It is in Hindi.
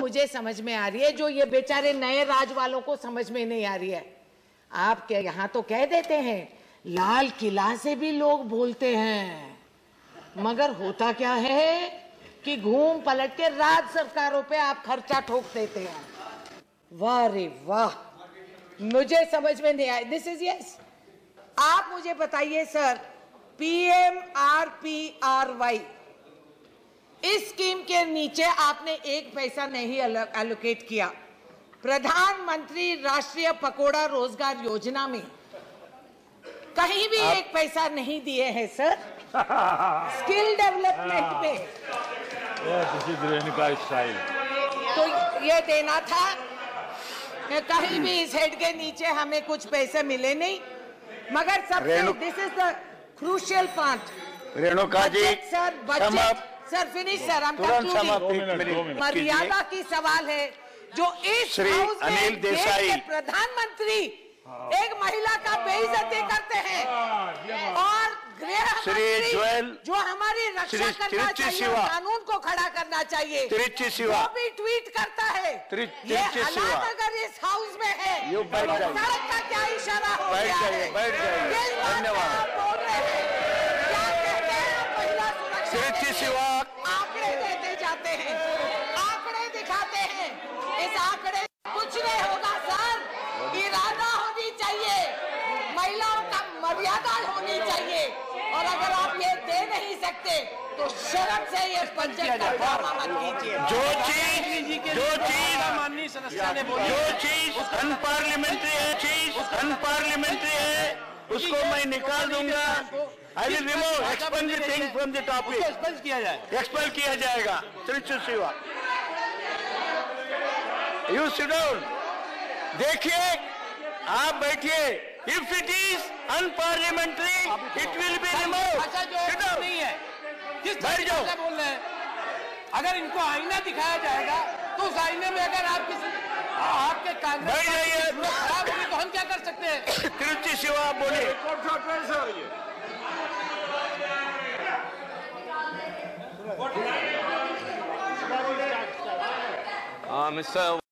मुझे समझ में आ रही है, जो ये बेचारे नए राज वालों को समझ में नहीं आ रही है। आप क्या यहाँ तो कह देते हैं लाल किला से भी लोग बोलते हैं, मगर होता क्या है कि घूम पलट के राज्य सरकारों पे आप खर्चा ठोक देते हैं। वाह रे वाह, मुझे समझ में नहीं आया। This is yes. आप मुझे बताइए सर, PMRPRY इस स्कीम के नीचे आपने एक पैसा नहीं एलोकेट किया। प्रधानमंत्री राष्ट्रीय पकौड़ा रोजगार योजना में कहीं भी एक पैसा नहीं दिए हैं सर। स्किल डेवलपमेंट में तो ये देना था, कहीं भी इस हेड के नीचे हमें कुछ पैसे मिले नहीं। मगर सबसे this is the crucial part. Renuka ji sir, budget sir, finish sir, हम मर्यादा की सवाल है जो इस हाउस में देश के प्रधानमंत्री एक महिला का बेइज्जती करते हैं और गृह मंत्री जो हमारी रक्षा करना चाहिए, कानून को खड़ा करना चाहिए, वो भी ट्वीट करता है। ये हालात अगर इस हाउस में है तो सड़क का क्या इशारा हो गया है? धन्यवाद। बोल रहे हैं क्या कहते हैं महिला सुरक्षा? आंकड़े देते जाते हैं, आंकड़े दिखाते हैं। इस आंकड़े कुछ नहीं होगा सर। इरादा होनी चाहिए, महिलाओं का मर्यादा होनी चाहिए। और अगर आप ये दे नहीं सकते तो शर्म से ये बजट का ड्रामा मत कीजिए। जो चीज अनपार्लियामेंट्री है उसको मैं निकाल दूंगा। I will remove expel the thing from the topic. Expel किया जाएगा। Shiva, you sit down. देखिए, आप बैठिए। If it is unparliamentary it will be remove. नहीं है, किस तरह से बोल रहे हैं? अगर इनको आईना दिखाया जाएगा तो उस आईने में अगर आपके कांग्रेस खराब होगी तो हम क्या कर सकते हैं? तिरुचि शिवा बोलिए। मिस्टर